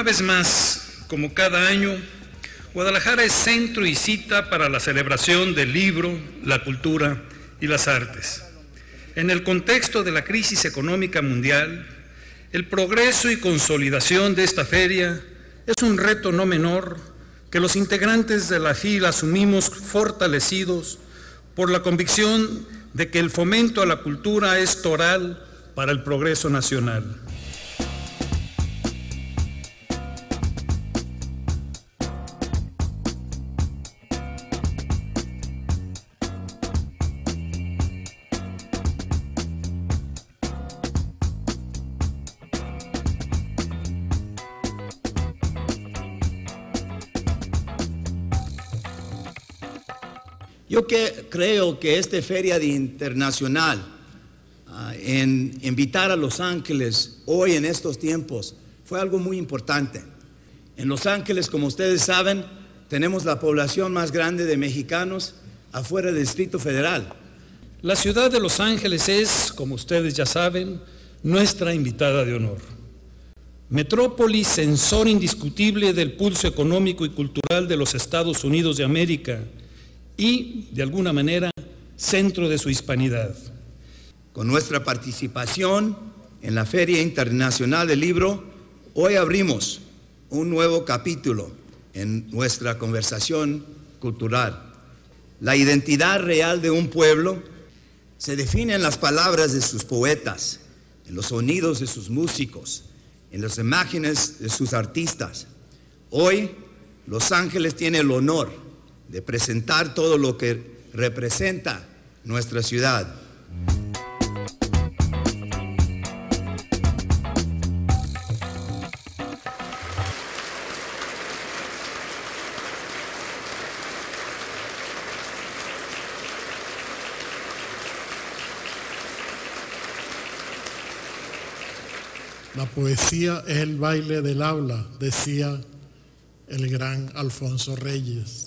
Una vez más, como cada año, Guadalajara es centro y cita para la celebración del libro, la cultura y las artes. En el contexto de la crisis económica mundial, el progreso y consolidación de esta feria es un reto no menor que los integrantes de la FIL asumimos fortalecidos por la convicción de que el fomento a la cultura es toral para el progreso nacional. Yo creo que esta feria internacional, en invitar a Los Ángeles hoy en estos tiempos, fue algo muy importante. En Los Ángeles, como ustedes saben, tenemos la población más grande de mexicanos afuera del Distrito Federal. La ciudad de Los Ángeles es, como ustedes ya saben, nuestra invitada de honor. Metrópoli, sensor indiscutible del pulso económico y cultural de los Estados Unidos de América, y, de alguna manera, centro de su hispanidad. Con nuestra participación en la Feria Internacional del Libro, hoy abrimos un nuevo capítulo en nuestra conversación cultural. La identidad real de un pueblo se define en las palabras de sus poetas, en los sonidos de sus músicos, en las imágenes de sus artistas. Hoy, Los Ángeles tiene el honor de presentar todo lo que representa nuestra ciudad. La poesía es el baile del habla, decía el gran Alfonso Reyes.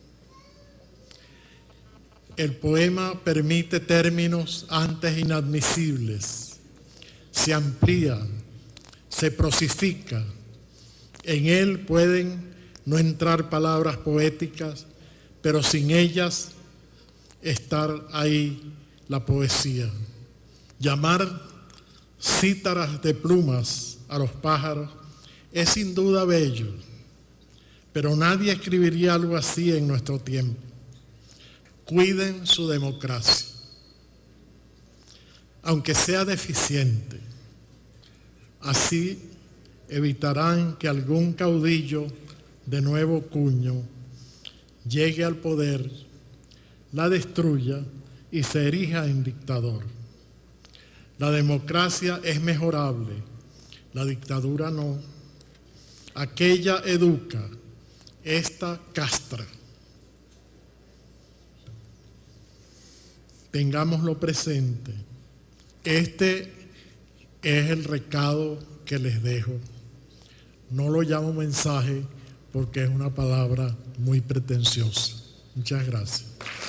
El poema permite términos antes inadmisibles, se amplía, se prosifica. En él pueden no entrar palabras poéticas, pero sin ellas estar ahí la poesía. Llamar cítaras de plumas a los pájaros es sin duda bello, pero nadie escribiría algo así en nuestro tiempo. Cuiden su democracia, aunque sea deficiente. Así evitarán que algún caudillo de nuevo cuño llegue al poder, la destruya y se erija en dictador. La democracia es mejorable, la dictadura no. Aquella educa, esta castra. Tengámoslo presente. Este es el recado que les dejo. No lo llamo mensaje porque es una palabra muy pretenciosa. Muchas gracias.